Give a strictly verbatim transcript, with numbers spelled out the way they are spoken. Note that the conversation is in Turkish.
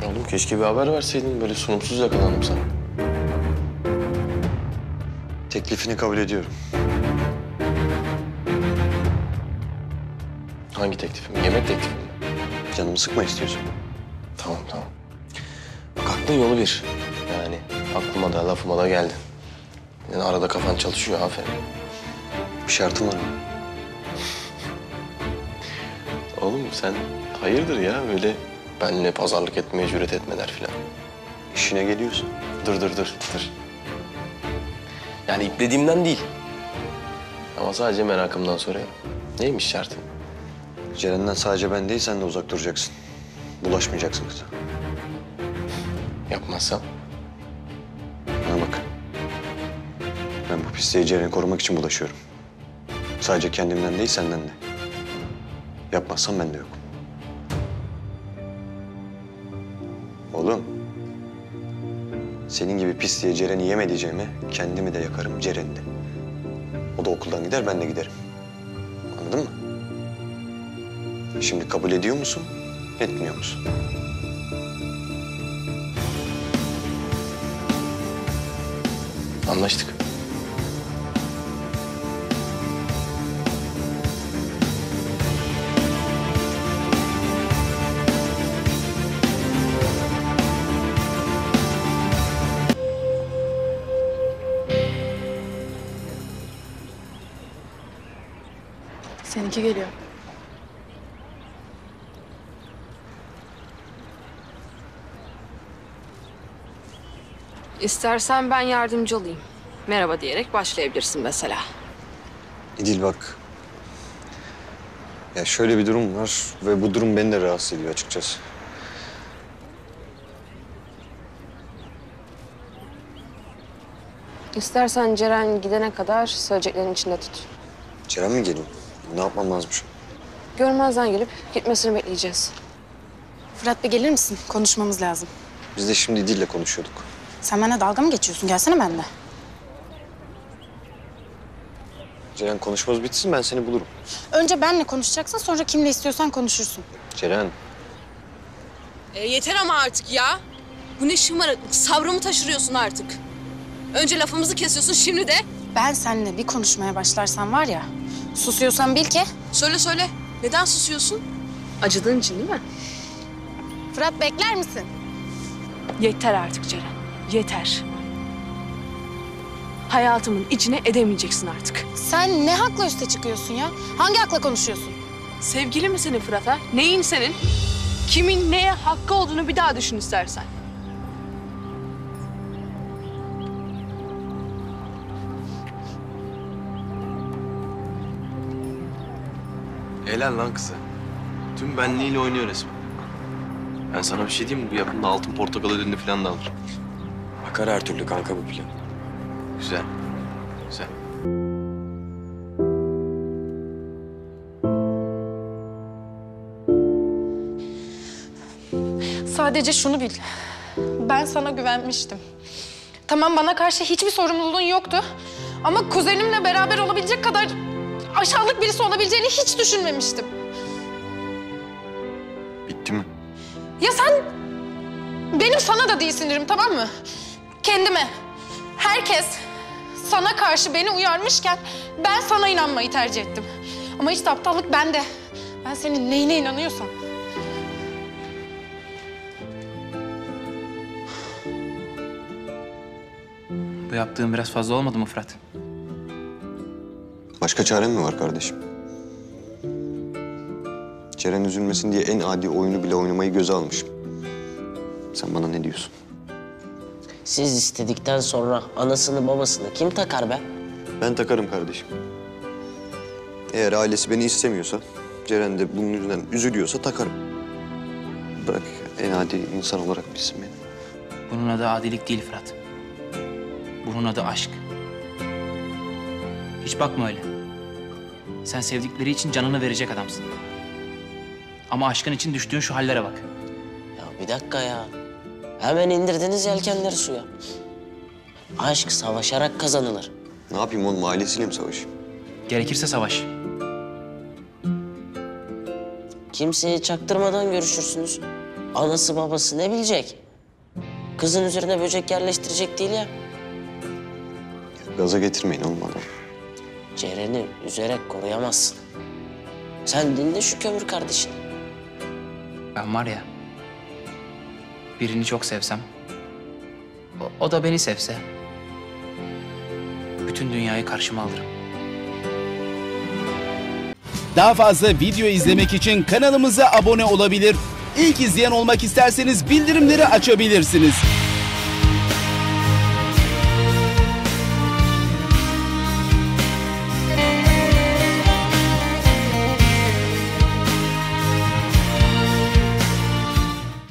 Oğlum keşke bir haber verseydin. Böyle sunumsuz yakalandım sana. Teklifini kabul ediyorum. Hangi teklifim? Yemek teklifi mi? Canımı sıkma istiyorsun. Tamam tamam. Bak aklın yolu bir. Yani aklıma da lafıma da geldin. Yani arada kafan çalışıyor, aferin. Bir şartım var mı? Oğlum sen hayırdır ya böyle benimle pazarlık etmeye cüret etmeler filan. İşine geliyorsun. Dur dur dur dur. Yani iplediğimden değil. Ama sadece merakımdan soruyorum. Neymiş şartın? Ceren'den sadece ben değil, sen de uzak duracaksın. Bulaşmayacaksın kıza. Yapmazsam? Bana bak. Ben bu pisliğe Ceren'i korumak için bulaşıyorum. Sadece kendimden değil, senden de. Yapmazsam ben de yok. Oğlum. Senin gibi pisliğe Ceren'i yem edeceğime kendimi de yakarım, Ceren'i de. O da okuldan gider, ben de giderim. Anladın mı? Şimdi kabul ediyor musun, etmiyor musun? Anlaştık. Seninki geliyor. İstersen ben yardımcı olayım. Merhaba diyerek başlayabilirsin mesela. İdil bak. Ya şöyle bir durum var ve bu durum beni de rahatsız ediyor açıkçası. İstersen Ceren gidene kadar söyleyeceklerin içinde tut. Ceren mi geliyor? Ne yapmam lazım şu an? Görmezden gelip gitmesini bekleyeceğiz. Fırat bir gelir misin? Konuşmamız lazım. Biz de şimdi İdil'le konuşuyorduk. Sen benimle dalga mı geçiyorsun? Gelsene benimle. Ceren konuşmamız bitsin, ben seni bulurum. Önce benimle konuşacaksın, sonra kimle istiyorsan konuşursun. Ceren. E, yeter ama artık ya. Bu ne şımarıklık? Sabrımı taşırıyorsun artık. Önce lafımızı kesiyorsun, şimdi de... Ben seninle bir konuşmaya başlarsam var ya, susuyorsan bil ki... Söyle söyle. Neden susuyorsun? Acıdığın için değil mi? Fırat bekler misin? Yeter artık Ceren. Yeter. Hayatımın içine edemeyeceksin artık. Sen ne hakla üste çıkıyorsun ya? Hangi hakla konuşuyorsun? Sevgili mi senin Fırat ha? Neyin senin? Kimin neye hakkı olduğunu bir daha düşün istersen. Helal lan kıza. Tüm benliğiyle oynuyor resmen. Ben sana bir şey diyeyim mi? Bu yakında altın portakal ödülünü falan da alır. Akar her türlü kanka bu plan. Güzel. Güzel. Sadece şunu bil. Ben sana güvenmiştim. Tamam, bana karşı hiçbir sorumluluğun yoktu. Ama kuzenimle beraber olabilecek kadar aşağılık birisi olabileceğini hiç düşünmemiştim. Bitti mi? Ya sen benim sana da değil sinirim, tamam mı? Kendime. Herkes sana karşı beni uyarmışken ben sana inanmayı tercih ettim. Ama işte aptallık bende. Ben senin neyine inanıyorsam. Bu yaptığın biraz fazla olmadı mı Fırat? Başka çarem mi var kardeşim? Ceren üzülmesin diye en adi oyunu bile oynamayı göze almışım. Sen bana ne diyorsun? Siz istedikten sonra anasını babasını kim takar be? Ben takarım kardeşim. Eğer ailesi beni istemiyorsa, Ceren de bunun yüzünden üzülüyorsa takarım. Bırak en adi insan olarak bilsin beni. Bunun adı adilik değil Fırat. Bunun adı aşk. Hiç bakma öyle. Sen sevdikleri için canını verecek adamsın. Ama aşkın için düştüğün şu hallere bak. Ya bir dakika ya. Hemen indirdiniz yelkenleri suya. Aşk savaşarak kazanılır. Ne yapayım oğlum, ailesiyle mi savaşayım? Gerekirse savaş. Kimseye çaktırmadan görüşürsünüz. anası babası ne bilecek? Kızın üzerine böcek yerleştirecek değil ya. Gaza getirmeyin olmadı. Ceren'i üzerek koruyamazsın. Sen dinle şu kömür kardeşini. Ben var ya, birini çok sevsem, o, o da beni sevse, bütün dünyayı karşıma alırım. Daha fazla video izlemek için kanalımıza abone olabilir. İlk izleyen olmak isterseniz bildirimleri açabilirsiniz.